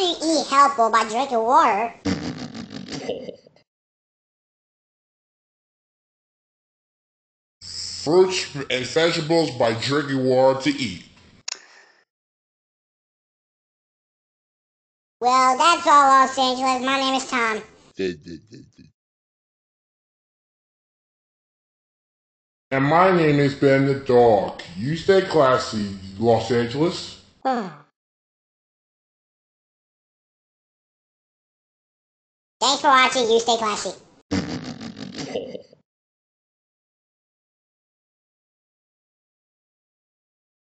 do you eat healthful by drinking water? Fruits and vegetables by drinking water to eat. Well, that's all, Los Angeles. My name is Tom. And my name is Ben the dog. You stay classy, Los Angeles. Thanks for watching. You stay classy.